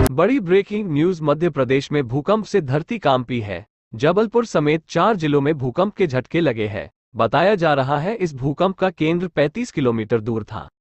बड़ी breaking news. Madhya Pradesh में भूकंप से धरती कांपी है। जबलपुर समेत 4 जिलों में भूकंप के झटके लगे हैं। बताया जा रहा है इस भूकंप का केंद्र 35 किलोमीटर दूर था।